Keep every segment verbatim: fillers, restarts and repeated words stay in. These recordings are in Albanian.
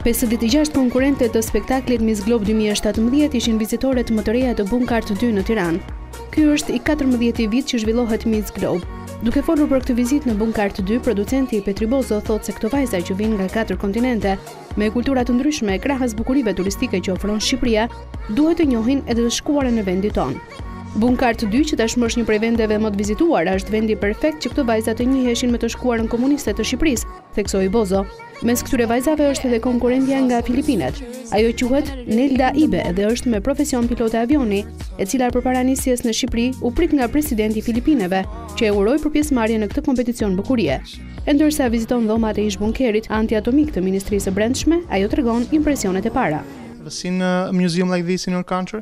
pesëdhjetë e gjashtë konkurrente të spektaklit Miss Globe dy mijë e shtatëmbëdhjetë ishin vizitore të më të reja të Bunkart dy në Tiranë. Ky është i katërmbëdhjeti vit që zhvillohet Miss Globe. Duke folur për këtë vizitë në Bunkart dy, producenti Petri Bozo thotë se këto vajza që vinë nga katër kontinente, me kultura të ndryshme krahas bukurive turistike që ofron Shqipëria, duhet të njohin edhe të shkuarën në vendin tonë. Bunkart dy, që tashmë është një prej vendeve më të vizituara, është vendi perfekt që këto vajza të njiheshin me të shkuarën komuniste të Shqipërisë, theksoi Bozo. Mes këtyre vajzave është edhe konkurrentja nga Filipinet. Ajo quhet Nelda Ibe dhe është me profesion pilote avioni, e cila përpara nisjes në Shqipëri u prit nga presidenti i Filipineve, që e uroi për pjesëmarrje në këtë kompeticion bukurie. E ndërsa viziton dhomat e ish bunkerit antiatomik të Ministrisë së Brendshme, ajo tregon impresionet e para. Have you seen a museum like this in your country?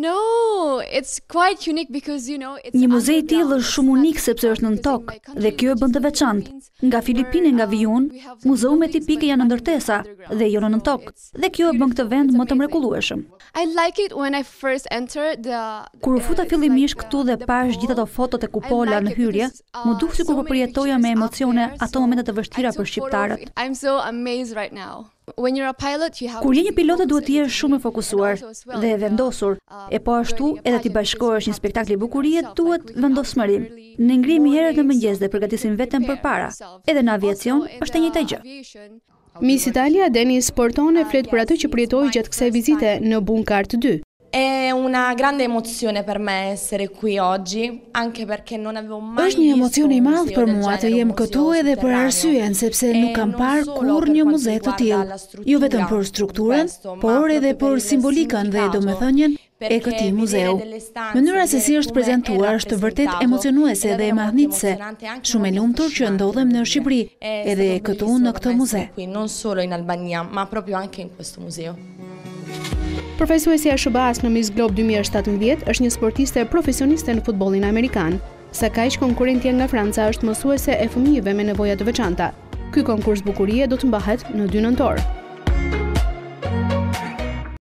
No, it's quite unique because you know it's Një muze i tillë është shumë unik sepse është nën tokë dhe kjo e bën të veçantë. Nga Filipinë, nga vijun, muzeumet tipike janë ndërtesa dhe jo nën tokë. Dhe kjo e bën këtë vend më të mrekullueshëm. I like it when I first entered the Kur u futa fillimisht këtu dhe pash gjithë ato fotot e kupola në hyrje, më duk sikur po përjetoja me emocione ato momente të vështira për shqiptarët. I'm so amazed right now. When you're a pilot, you have Kur je një pilote duhet të jesh shumë i fokusuar dhe e vendosur, e po ashtu edhe ti bashkohesh një spektakli bukurie duhet vendosmëri. Ne ngrihemi herët në mëngjes dhe përgatisim veten përpara. Edhe në aviacion është e njëjta gjë. Miss Italia Denis Portone flet për atë që përjetoi gjatë kësaj vizite në Bunkart dy. È una grande emozione per me essere qui oggi, anche perché non avevo mai Është një emocion i madh për mua të jem këtu edhe për arsyen sepse nuk kam parë kurrë një muze të tillë, jo vetëm për strukturën, por edhe për simbolikën dhe domethënien e këtij muzeu. Mënyra se si është prezantuar është vërtet emocionuese dhe e mahnitse. Shumë e lumtur që ndodhem në Shqipëri, edhe këtu në këtë muze. Non solo in Albania, ma proprio anche in questo museo. Përfaqësuesja e S B A-s në Miss Globe dy mijë e shtatëmbëdhjetë është një sportiste profesioniste në futbollin amerikan. Sa kaq konkurrentja nga Franca është mësuese e fëmijëve me nevoja të veçanta. Ky konkurs bukurie do të mbahet në dy nëntor.